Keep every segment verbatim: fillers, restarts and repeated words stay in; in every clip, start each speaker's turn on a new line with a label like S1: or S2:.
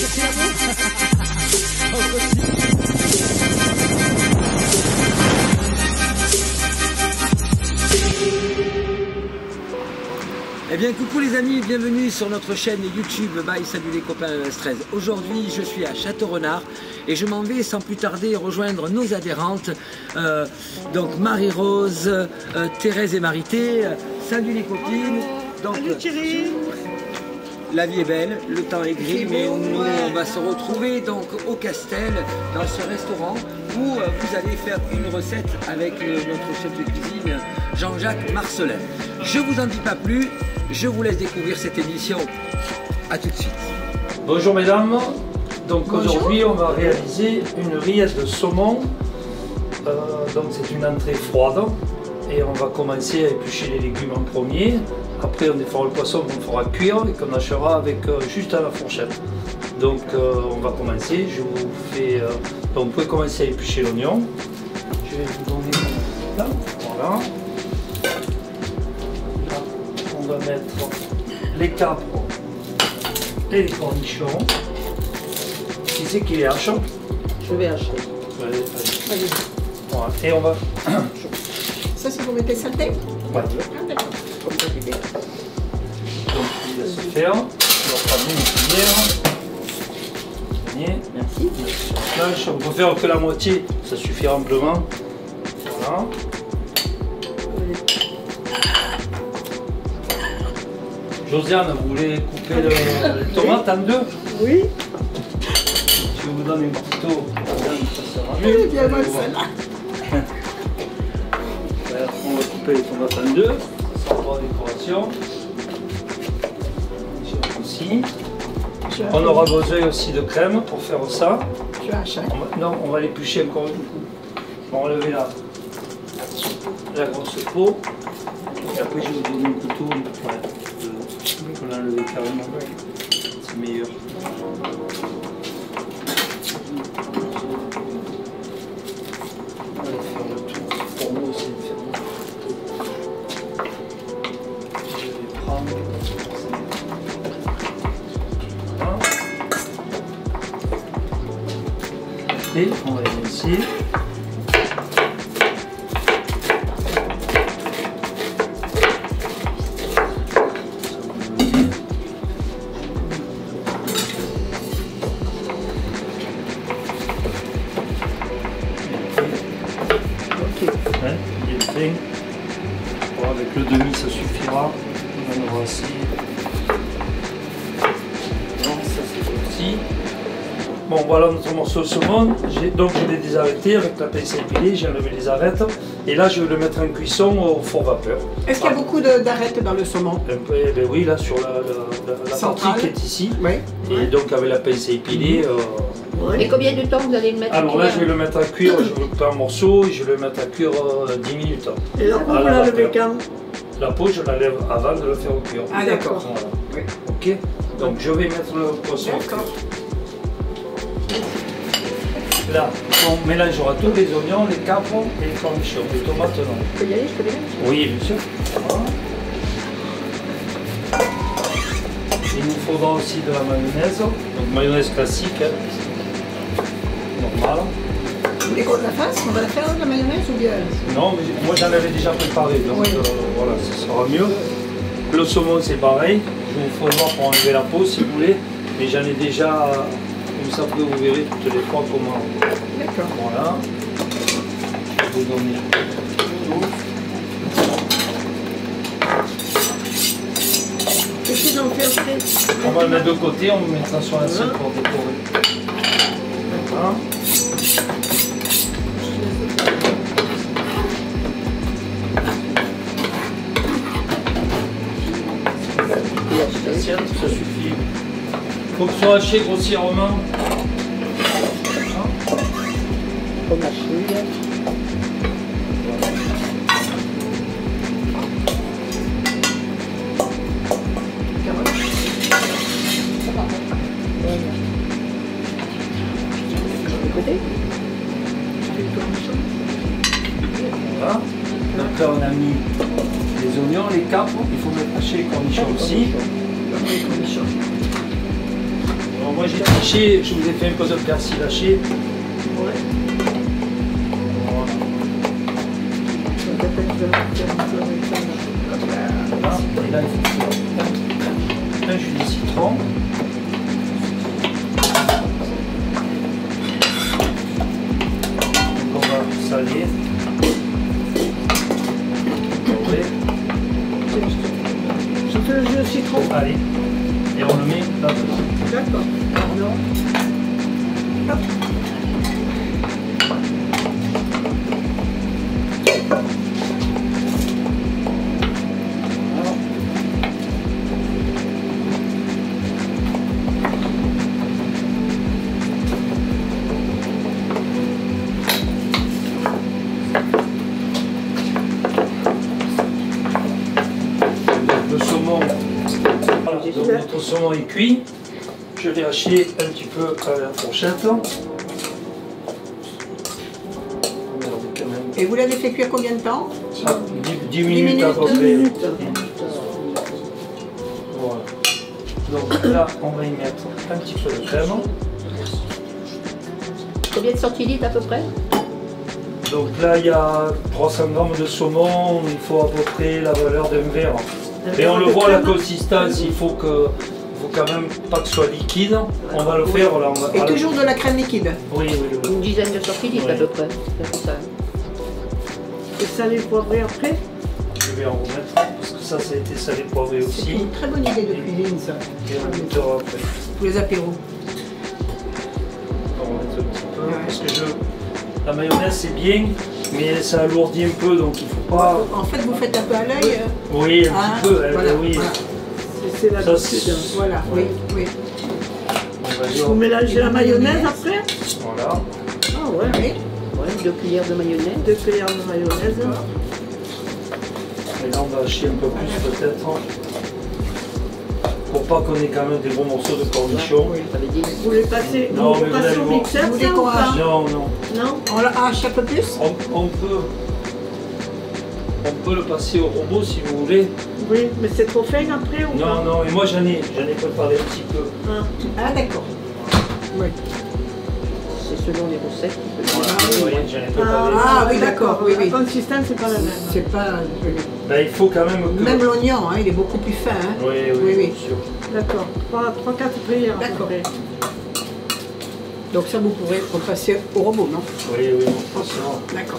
S1: Eh bien coucou les amis, bienvenue sur notre chaîne YouTube by Salut les copains M S treize. Aujourd'hui je suis à Château-Renard et je m'en vais sans plus tarder rejoindre nos adhérentes, euh, donc Marie-Rose, euh, Thérèse et Marité. Salut les copines. Donc,
S2: salut Thierry.
S1: La vie est belle, le temps est gris, mais nous on va se retrouver donc au Castel, dans ce restaurant où euh, vous allez faire une recette avec euh, notre chef de cuisine Jean-Jacques Marcelin. Je vous en dis pas plus, je vous laisse découvrir cette émission. A tout de suite.
S3: Bonjour mesdames, donc aujourd'hui on va réaliser une rillette de saumon. Euh, donc c'est une entrée froide et on va commencer à éplucher les légumes en premier. Après on défera le poisson qu'on fera cuire et qu'on hachera avec euh, juste à la fourchette. Donc euh, on va commencer, je vous fais... Euh, donc vous pouvez commencer à éplucher l'oignon. Je vais vous donner là, voilà. Là on va mettre les capres et les cornichons. Qui c'est qui les hache?
S2: Je vais hacher.
S3: Allez, allez.
S2: Allez.
S3: Voilà. Et on va...
S2: Ça c'est pour mettre les saletés?
S3: Ouais.
S2: Ah d'accord. Comme ça c'est bien.
S3: Donc il va se faire. On va prendre une cuillère.
S2: Merci.
S3: Là, on peut faire que la moitié, ça suffit amplement. Voilà. Josiane, vous voulez couper le, les tomates en deux?
S2: Oui.
S3: Je vous donne un couteau, ça sera
S2: Elle est
S3: mieux.
S2: bien bonne celle-là.
S3: On va couper les tomates en deux, sans avoir décoration. Aussi. On aura besoin aussi de crème pour faire ça.
S2: Je hache.
S3: On va, non, on va l'éplucher encore une fois. On va enlever la, la grosse peau. Et après, je vais vous donner un couteau ouais, pour l'enlever carrément. C'est meilleur. On va faire le tour. Pour moi aussi, de faire le tour. Je vais prendre. Voilà. Et on va les laisser. Hein, il est fait. Bon, avec le demi ça suffira. On en aura aussi. Non, ça c'est aussi. Bon voilà notre morceau de saumon. Donc je l'ai désarrêté avec la pince à épiler, j'ai enlevé les arêtes. Et là je vais le mettre en cuisson au four vapeur.
S2: Est-ce qu'il y a beaucoup d'arêtes dans le saumon?
S3: Un peu, eh ben oui, là sur la, la, la, la partie qui est ici.
S2: Oui.
S3: Et donc avec la pince à épiler. Euh,
S4: Et combien de temps vous allez le mettre?
S3: Alors là, je vais le mettre à cuire, je vais le couper en morceaux et je vais le mettre à cuire euh, dix minutes.
S2: Et la peau, vous la levez quand?
S3: La peau, je la lève avant de le faire cuire.
S2: Ah d'accord.
S3: Voilà.
S2: Oui.
S3: Ok. Donc je vais mettre le poisson.
S2: D'accord.
S3: Là, on mélangera tous les oignons, les capres et les cornichons. Les tomates non.
S4: Je peux y aller, je peux les mettre?
S3: Oui, bien sûr. Voilà. Il nous faudra aussi de la mayonnaise. Donc mayonnaise classique. Hein. Normal.
S2: Vous voulez qu'on la fasse? On va la faire la mayonnaise ou bien?
S3: Non, mais moi j'en avais déjà préparé, donc
S2: oui.
S3: euh, voilà, ce sera mieux. Le saumon c'est pareil, je vous ferai voir pour enlever la peau si vous voulez, mais j'en ai déjà, comme ça après vous verrez toutes les fois comment.
S2: D'accord.
S3: Voilà. Je vais vous donner
S2: Qu'est-ce qu'on fait après?
S3: On va le mettre de côté, on va mettre ça sur la selle pour décorer. Voilà. L'assiette, ça suffit. Il faut que ce soit haché grossièrement.
S2: Comme la chouille.
S3: Voilà. Donc là on a mis les oignons, les capres, il faut mettre hacher les cornichons aussi. Alors moi j'ai triché, je vous ai fait un peu de persil haché.
S2: Ouais.
S3: Voilà. Voilà. Et là il faut faire un jus de citron. Donc on va saler.
S2: Je fais le jus de citron.
S3: Allez. Et on le met là-dedans.
S2: D'accord. Hop.
S3: Le saumon, voilà, donc notre saumon est cuit. Je l'ai haché un petit peu à la fourchette. Regardez quand même.
S2: Et vous l'avez fait cuire combien de temps?
S3: Ah, dix minutes à peu près.
S2: minutes.
S3: Voilà. Donc là, on va y mettre un petit peu de crème.
S4: Combien de centilitres à peu près?
S3: Donc là, il y a trois cents grammes de saumon, il faut à peu près la valeur d'un verre. Et on le voit, la consistance, il faut que, il faut quand même pas que ce soit liquide. On va le faire là. On va,
S2: Et toujours de la crème liquide.
S3: Oui, oui, oui.
S4: Une dizaine de centilitres
S3: Oui.
S4: à peu près. C'est pour ça.
S2: Et salé poivré après?
S3: Je vais en remettre parce que ça, ça a été salé poivré
S2: C'est
S3: aussi.
S2: une très bonne idée de cuisine ça.
S3: Et on mettra après.
S2: Pour les apéros.
S3: On va remettre un petit peu parce que je, la mayonnaise c'est bien, mais ça alourdit un peu, donc il faut pas.
S2: En fait, vous faites un peu à l'œil. euh,
S3: Oui, un
S2: ah,
S3: petit peu. elle,
S2: voilà,
S3: oui.
S2: voilà.
S5: C'est
S3: Ça,
S5: l'habitude.
S3: c'est-
S2: Voilà, oui, oui.
S3: On va dire.
S5: Vous mélangez la mayonnaise après?
S3: Voilà.
S5: Ah ouais.
S2: Oui.
S4: Ouais, deux cuillères de mayonnaise.
S5: Deux cuillères de mayonnaise.
S3: Et là, on va hacher un peu plus peut-être. Pour pas qu'on ait quand même des bons morceaux de cornichons.
S2: Oui.
S4: Ça veut dire.
S5: Vous les passez,
S3: Non,
S5: vous
S3: mais
S5: les
S3: vous
S5: passez
S3: allez
S5: au
S3: voir.
S5: mixeur,
S2: Vous
S5: ça, ou
S2: décorez.
S5: pas?
S3: Non, non.
S5: Non?
S2: On la hache un peu plus?
S3: On, on peut. On peut le passer au robot si vous voulez.
S5: Oui, mais c'est trop fin après ou
S3: Non,
S5: pas?
S3: non, et moi j'en ai, j'en ai préparé un petit peu.
S5: Ah.
S2: Ah d'accord. Oui.
S4: C'est selon les recettes.
S3: Voilà, vous voyez, j'en ai préparé.
S2: Ah, oui, d'accord, oui, oui.
S5: La consistance, c'est pas la même.
S2: C'est pas.
S3: Ben, il faut quand même que.
S2: Même l'oignon, hein, il est beaucoup plus fin. Hein.
S3: Oui, oui,
S2: Oui, oui.
S3: bien sûr.
S5: D'accord. trois quatre cuillères. à peu
S2: D'accord.
S5: près.
S2: Donc ça, vous pourrez repasser au robot, non?
S3: Oui, oui, forcément.
S2: D'accord.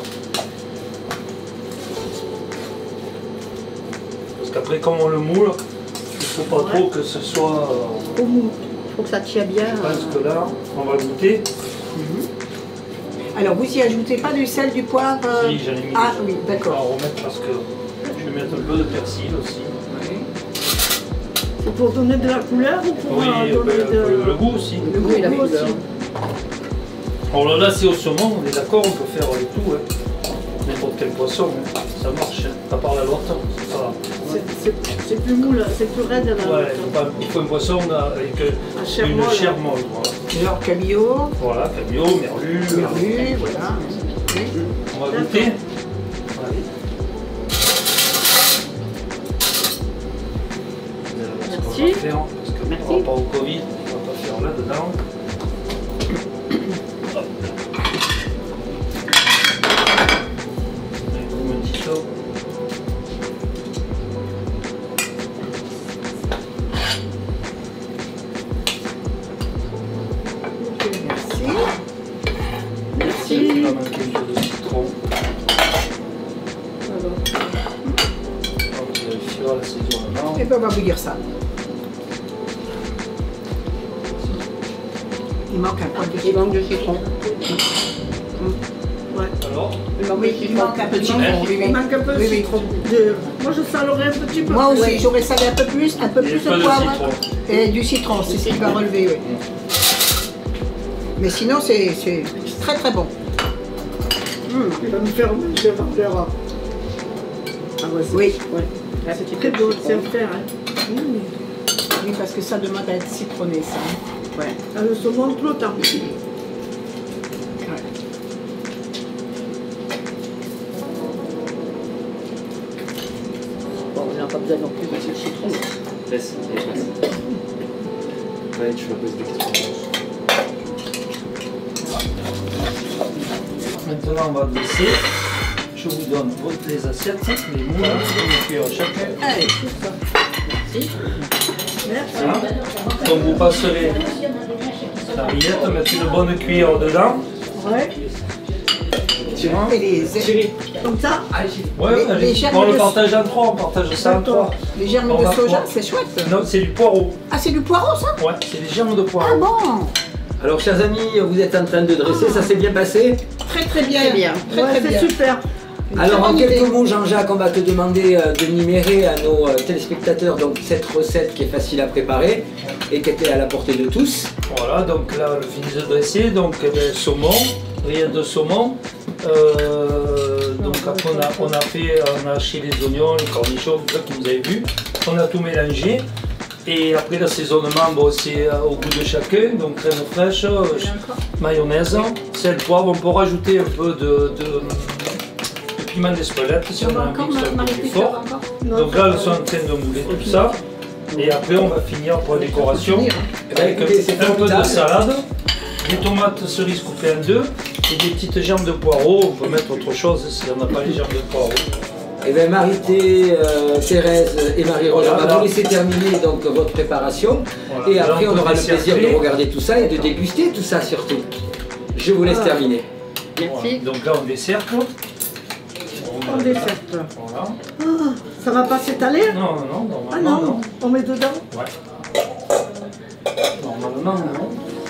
S3: Parce qu'après, comme on le moule, il ne faut pas trop que ce soit. euh,
S4: Au mou. Il faut que ça tient bien.
S3: Je pense que là, on va goûter.
S2: Alors, vous y ajoutez pas du sel, du poivre euh,
S3: Si, j'en ai mis.
S2: Ah oui,
S3: On va
S2: d'accord.
S3: remettre parce que je vais mettre un peu de persil aussi.
S5: C'est pour donner de la couleur ou pour
S3: Oui,
S5: euh,
S3: ben,
S5: donner
S3: le,
S5: de...
S3: le goût aussi.
S4: Le goût et la
S5: goût
S4: couleur.
S5: aussi.
S3: Alors là, c'est au saumon, on est d'accord, on peut faire avec tout. Hein. N'importe quel poisson, hein. Ça marche, hein. À part la lotte. c'est pas-
S5: C'est- c'est- C'est plus mou, là, c'est plus raide. Là,
S3: Ouais, il faut, pas- il faut un poisson avec euh,
S5: Un chair
S3: une
S5: molle.
S3: chair molle. Voilà,
S2: Genre cabillaud,
S3: voilà cabillaud, merlu.
S2: merlu, voilà. Oui.
S3: On va
S5: D'accord.
S3: goûter. Allez. Euh, ce qu'on
S5: Merci.
S3: va faire, parce que
S4: Merci.
S3: par rapport au Covid, on va pas faire là-dedans. Hop. Allez, vous me dites ça.
S2: Merci.
S5: Merci.
S3: Il va manquer un peu de citron.
S5: Alors,
S3: On vérifiera l'assaisonnement.
S2: Et puis on va vous dire ça. Il manque un point de
S4: Il
S2: citron.
S4: manque de citron.
S5: ouais.
S3: Alors,
S4: Il manque
S2: Oui,
S4: de
S2: il
S4: citron.
S2: manque un peu de
S3: Petit
S2: citron.
S3: lait.
S2: Oui, oui.
S5: Il manque un peu de
S2: Oui, oui.
S5: citron. De- Moi, je salerais un petit peu.
S2: Moi aussi,
S5: Ouais.
S2: j'aurais salé un peu plus, un peu
S3: il y a
S2: plus
S3: pas
S2: de
S3: de
S2: poivre
S3: citron.
S2: et du citron, c'est ce qui va relever, oui. Mais sinon, c'est c'est très très bon.
S5: Hum, il va me faire manger, on verra. Ah ouais, c'est
S2: Oui,
S4: Un
S5: c'est
S4: petit
S5: très
S4: peu de
S5: bon,
S4: citron.
S5: c'est faire. Hein. Hum.
S2: oui, parce que ça demande à être citronné, ça. hein. Ouais.
S5: Ah, le saumon flottant.
S2: Ouais.
S4: Bon, on n'a pas besoin non plus de citron.
S3: laisse, laisse.
S1: Ouais, tu vas poser des questions.
S3: Maintenant, on va dresser. Je vous donne les assiettes, les moules, les cuillères chacun.
S2: Allez,
S4: Merci.
S3: Voilà. Donc vous passerez la rillette, mettre une bonne cuillère dedans.
S5: Ouais.
S2: et les,
S5: Comme ça.
S3: Ouais,
S2: Les-
S3: allez.
S2: les germes
S3: On le
S2: de-
S3: partage en trois, on partage ça en trois.
S2: les germes
S3: On
S2: de
S3: va
S2: soja,
S3: pouvoir-
S2: c'est chouette.
S3: Non, c'est du poireau.
S2: Ah, c'est du poireau, ça?
S3: Ouais, c'est des germes de
S2: Ah
S3: poireau.
S2: bon?
S1: Alors, chers amis, vous êtes en train de dresser, ça s'est bien passé?
S2: Très très bien.
S4: Très bien.
S2: Très
S5: Ouais,
S2: très
S5: c'est
S2: bien.
S5: super.
S2: Une
S1: Alors,
S2: très
S1: en
S2: bonne
S1: quelques
S2: idée.
S1: mots, Jean-Jacques, on va te demander euh, de numérer à nos euh, téléspectateurs donc, cette recette qui est facile à préparer et qui était à la portée de tous.
S3: Voilà, donc là, le fini de dresser, donc eh ben, saumon, rillette de saumon. Euh, donc après, on a, on a fait, on a haché les oignons, les cornichons, tout ça que vous avez vu. On a tout mélangé. Et après l'assaisonnement, bon, c'est euh, au goût de chacun, donc crème fraîche, euh, mayonnaise, sel, poivre. On peut rajouter un peu de, de, de piment d'Espelette si on a envie que ce soit un peu plus fort. Donc là, elles sont en train de mouler tout ça. Et après, on va finir pour la décoration avec
S1: Écoutez, c'est
S3: un peu de
S1: formidable.
S3: salade, des tomates cerises coupées en deux et des petites germes de poireau. On peut mettre autre chose si on n'a pas les germes de poireau.
S1: Eh bien, Marité, euh, Thérèse et Marie-Rose, on va
S3: Voilà.
S1: vous laisser terminer donc, votre préparation.
S3: Voilà.
S1: Et
S3: Là,
S1: après,
S3: on
S1: on
S3: peut
S1: aura le plaisir
S3: desserter.
S1: de regarder tout ça et de déguster tout ça surtout. Je vous laisse
S5: Ah.
S1: terminer.
S3: Voilà.
S4: Merci.
S3: Donc là, on dessert.
S5: On dessert.
S3: Voilà.
S5: Ah, ça va pas s'étaler?
S3: Non, non, non,
S5: Ah
S3: normalement,
S5: non,
S3: non.
S5: on met dedans.
S3: Ouais. Normalement, non.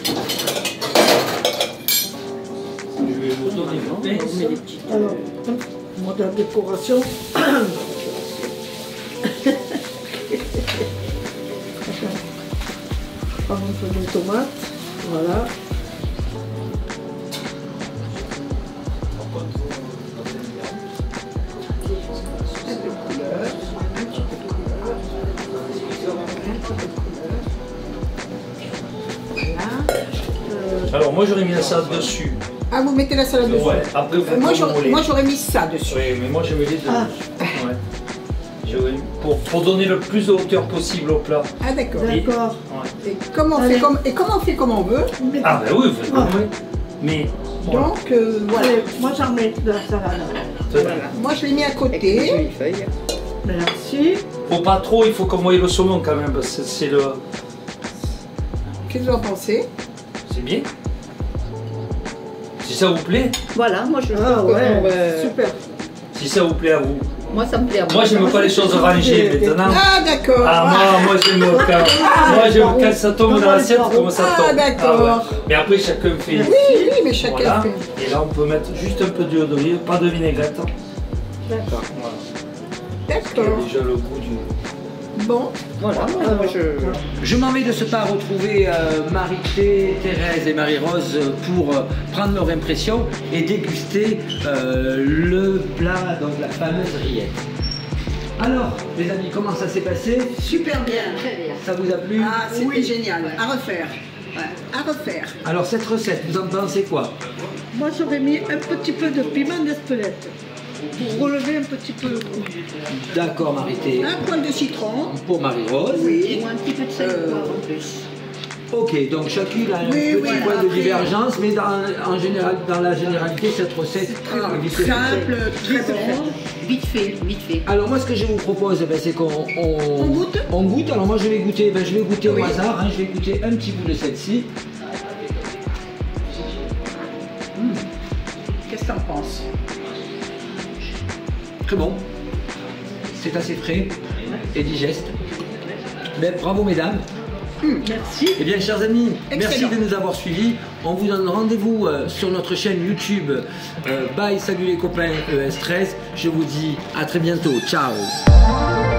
S3: Je vais vous donner le
S4: On met
S3: pince.
S4: des petites.
S5: Alors, moi de la décoration. Prendre un peu de tomates. Voilà.
S3: Alors moi j'aurais mis la salade dessus.
S2: Ah, vous mettez la salade dessus.
S3: Ouais, après vous
S2: Euh,
S3: faites
S2: Moi,
S3: comme vous
S2: j'aurais
S3: voulez.
S2: moi, j'aurais mis ça dessus.
S3: Oui, mais moi je mets les deux.
S5: Ah.
S3: Ouais. J'aurais- Pour, pour donner le plus de hauteur possible au plat.
S2: Ah, d'accord.
S5: D'accord.
S3: Ouais.
S2: Et comment on
S5: Allez.
S2: fait comme et comment on fait comme on veut.
S3: Ah ben oui, vous faites
S5: Ah.
S3: comme vous. Mais voilà.
S2: Donc euh, voilà.
S5: Allez, moi j'en mets de la salade.
S3: Tenez.
S2: Moi, je l'ai mis à
S4: Avec des
S2: côté.
S4: jolies feuilles.
S5: Merci.
S3: Faut pas trop, il faut qu'on voie le saumon quand même, parce que c'est le.
S2: Qu'est-ce que vous en pensez?
S3: C'est bien. Si ça vous plaît,
S4: Voilà, moi je
S5: Ah
S4: trouve que
S5: ouais,
S4: pour, euh,
S5: super.
S3: si ça vous plaît à vous.
S4: moi ça me plaît. à
S3: Moi j'aime pas les choses rangées maintenant.
S2: Ah, d'accord.
S3: Ah moi, moi j'aime quand, moi j'aime quand ça tombe dans l'assiette, comment ça
S2: Ah,
S3: tombe.
S2: d'accord.
S3: ouais. Mais après chacun fait.
S2: Oui, oui, mais chacun
S3: Voilà.
S2: fait.
S3: Et là on peut mettre juste un peu d'huile d'olive, pas de vinaigrette.
S4: D'accord.
S3: Voilà. Il y a
S2: D'accord.
S3: déjà le goût du.
S2: Bon.
S4: Voilà, moi je.
S1: Je m'en vais de ce pas retrouver euh, Marité, Thérèse et Marie-Rose pour euh, prendre leur impression et déguster euh, le plat, donc la fameuse rillette. Alors, les amis, comment ça s'est passé?
S2: Super bien.
S4: Très bien.
S1: Ça vous a plu?
S2: Ah, c'était génial. À refaire. Ouais, à refaire.
S1: Alors, cette recette, vous en pensez quoi?
S5: Moi j'aurais mis un petit peu de piment d'Espelette pour relever un petit peu le goût.
S1: D'accord, Marité.
S2: Un poil de citron.
S1: Pour Marie-Rose.
S2: Oui.
S4: Ou un petit peu de sel
S2: Euh,
S4: poivre en plus.
S1: Ok, donc chacune a un
S2: Oui,
S1: petit
S2: voilà,
S1: point de
S2: après-
S1: divergence, mais dans, en général, dans la généralité, cette recette est
S2: Ah,
S1: vite faite.
S2: simple, très bon.
S4: Vite fait, vite fait.
S1: Alors moi ce que je vous propose, ben, c'est qu'on on,
S2: On goûte
S1: on goûte. Alors moi je vais goûter, ben, je vais goûter
S2: Oui.
S1: au hasard, hein, je vais goûter un petit bout de celle-ci.
S2: Qu'est-ce que t'en penses?
S1: Très bon. C'est assez frais et digeste. Ben, bravo mesdames.
S5: Merci.
S1: Eh bien chers amis,
S2: Excellent.
S1: merci de nous avoir suivis. On vous donne rendez-vous euh, sur notre chaîne YouTube euh, Bye Salut les copains E S treize. Je vous dis à très bientôt. Ciao.